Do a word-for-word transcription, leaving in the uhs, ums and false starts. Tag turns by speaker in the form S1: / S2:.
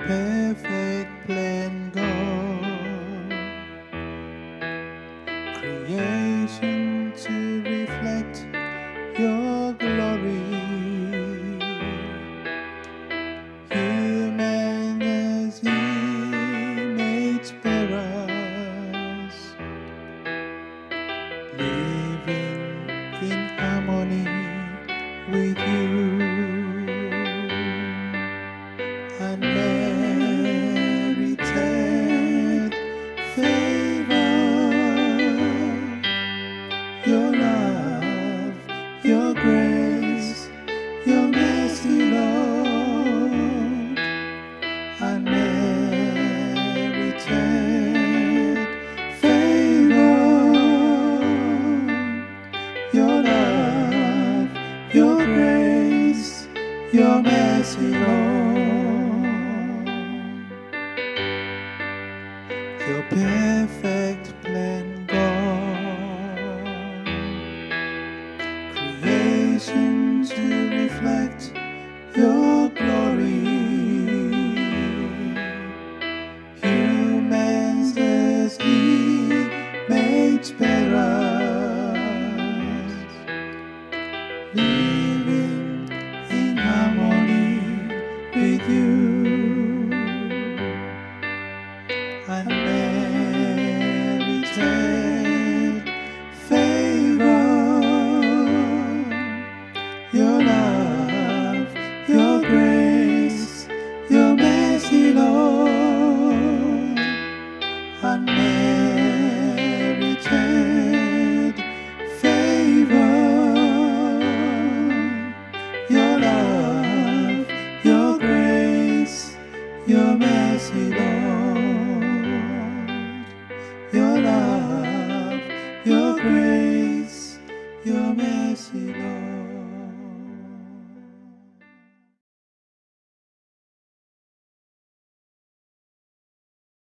S1: perfect plan, God. Creation to reflect your glory. Human as image bearers, living in harmony with you. Unmerited favor, your love, your grace, your mercy, Lord. Unmerited favor, your love, your grace, your mercy, Lord. Your perfect plan, God. Creation to reflect your glory. Humans as image bearers,